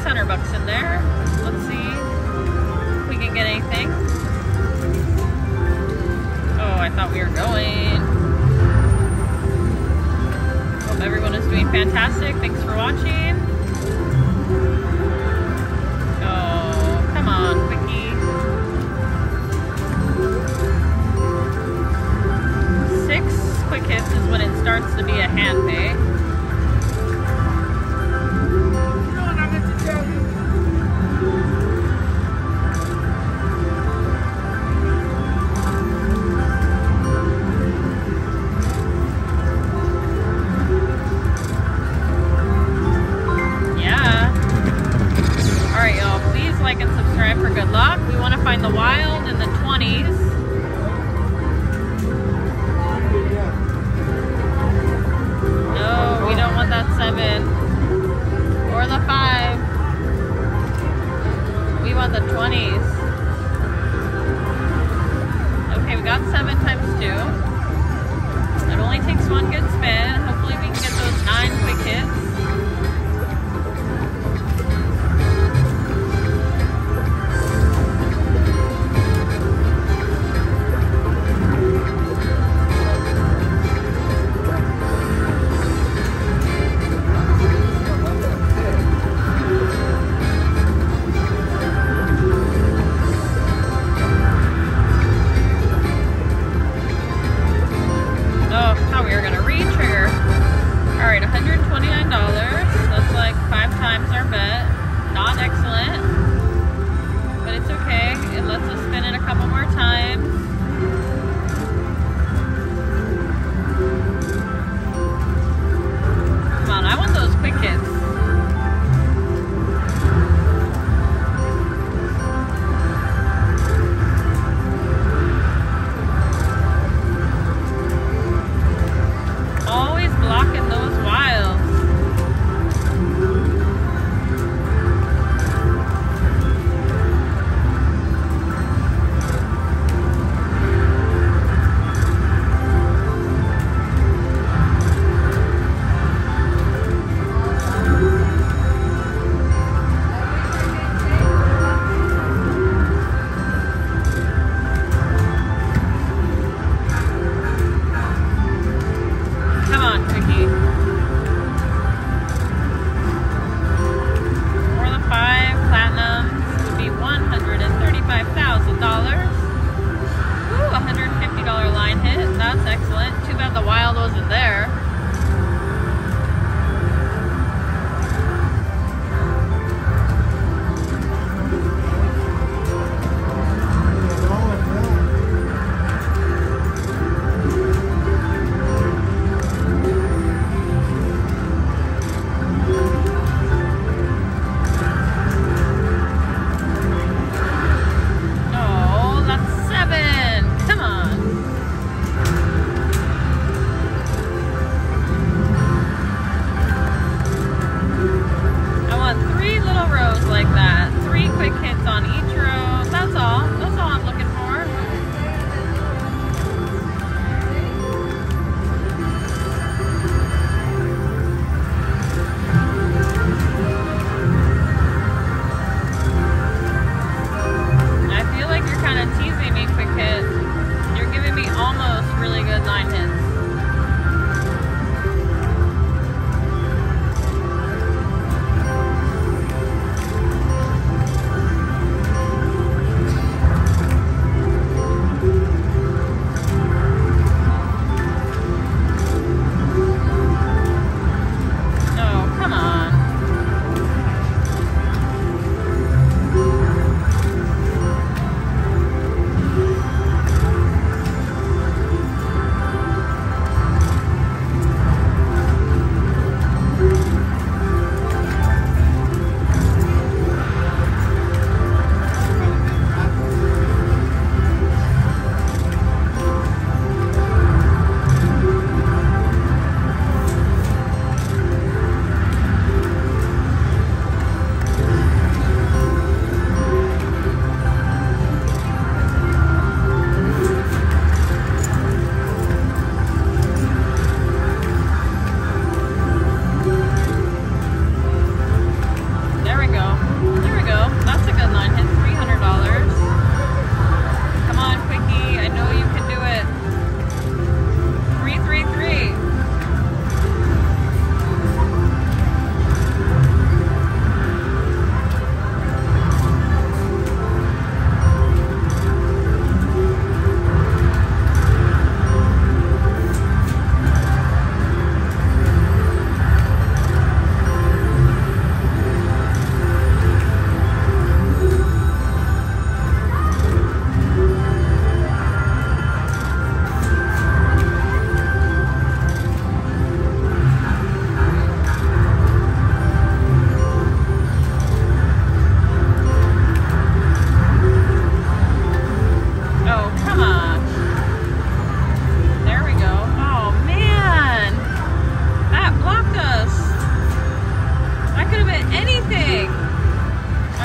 600 bucks in there. Let's see if we can get anything. Oh, I thought we were going. Hope everyone is doing fantastic. Thanks for watching. Oh, come on, Quickie. 6 quick hits is when it starts to be a hand pay. Like and subscribe for good luck. We want to find the wild in the 20s. No, we don't want that 7 or the 5. We want the 20s. Okay, we got 7 times 2. It only takes 1 good spin. Hopefully we can get those 9 quick hits. Oh, thought we were gonna re-trigger.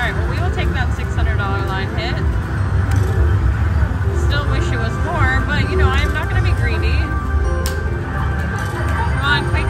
Alright, well we will take that $600 line hit. Still wish it was more, but you know, I am not going to be greedy. Come on, quick